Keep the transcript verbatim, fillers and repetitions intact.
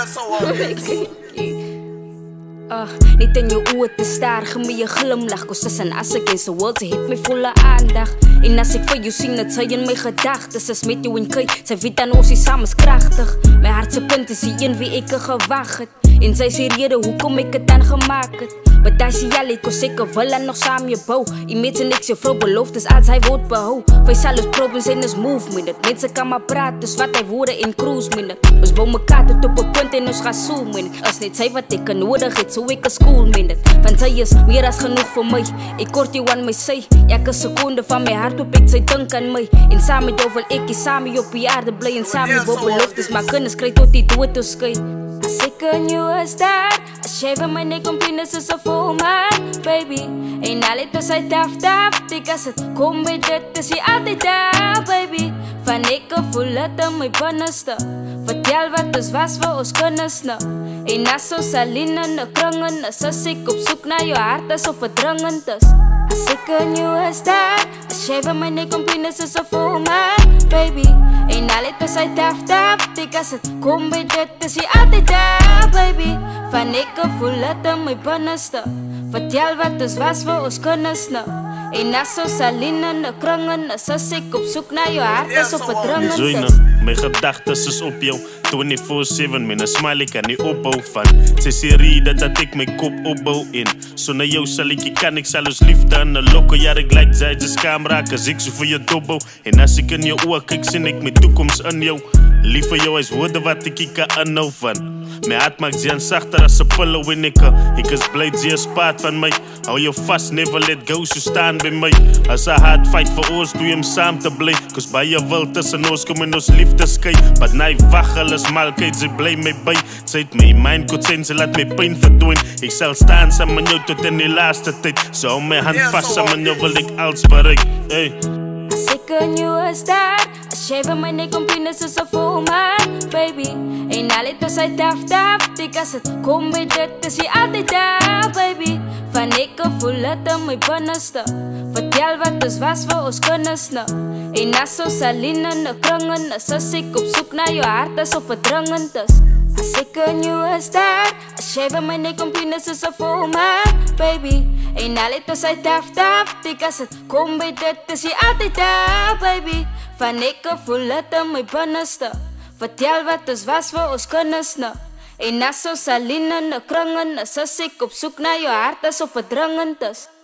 Uh, net in jou oë te staar, gee my 'n glimlag. Cause as an as against the world, sy het my volle aandag. En as ek vir jou sien, dat sy in my gedagtes is met jou en Kay. Sy weet dan ons is saam is kragtig. My hart se punt is die een wie ek gewag het. En sy sê rede hoekom ek het dan gemaak het. Maar daai sê jy kos ek wil en nog saam jou bou. Die mense niks jou vrou beloftes als hy word behou. Vir sal ons problems en ons movement. Dat mense kan maar praat, dus wat hy woorde en cruise minute. Ons bou mekaar tot op 'n punt en ons gaan zoom minute. As net sy wat ek nodig het, so ek 'n school minute. Want sy is meer as genoeg vir my. Ek kort jou aan my sy. Elke sekonde van my hart op ek sy dink aan my. En saam met jou wil ek die saam op die aarde bly. En saam met jou beloftes maar kinders kry tot die dood ons skei. As ek in jou is daar, as jy by my nek om penis is 'n full man, baby. En al het ons uit taf taf, dik as het kom by dit, is jy altyd daar, baby. Van ek voel het in my binneste, vertel wat ons was vir ons kinders nou. En as ons alleen in die kringen is, as ek op soek na jou hart is of het dringend is. As ek in jou is daar, as jy by my nek om penis is 'n full man, baby. En al het ons uit taf taf, dik as het kom by dit, is jy altyd daar, baby. Van ek voel het in my binneste, vertel wat ons was vir ons kinders nou. En as ons alleen in die kringen is, as ek op soek na jou hart is of het dringend is. My gedagtes is op jou twenty-four seven, mijn smiley kan nie opbou van. Sy sê rede dat ek my kop opbou in. So na jou sal ek kan, ek sal ons liefde in 'n loko. Ja, ek like jy just kam raak as ek so vir jou dobbo. En as ek in jou oë kyk, sien ek my toekoms in jou. Lief vir jou is woorde wat ek kan inhou van. My hart maak jy sagter as 'n pillow en ek Ek is bly jy is part van my. Hou jou vast, never let go, so staan by my. As 'n hard fight vir ons, doe hem saam te bly. Cause by jou wil tussen ons kom en ons liefde skei. But nee, wag, alles mal, kyk, sy bly my by. Sy het my mind goed sien, sy laat my pyn verdwyn. Ek sal staan saam met jou tot in die laaste tyd. So hou my hand vast, saam met jou wil ek alles bereik. Hey. As ek in jou is daar, as jy by my nek om penis is 'n full man, baby. En al het ons uit taf taf, dik as het kom by dit, is jy altyd daar, baby. Van ek voel het in my binneste, vertel wat ons was vir ons kinders nou. En as ons alleen in die kringen is, as ek op soek na jou hart is of het dringend is. As ek in jou is daar, as jy by my nek om penis is 'n full man, baby. En al het ons uit taf taf, dik as het kom by dit, is jy altyd daar, baby. Van ek voel het in my binneste, vertel wat ons was vir ons kinders nou. En as ons alleen in die kringen is, as ek op soek na jou hart is of het dringend is.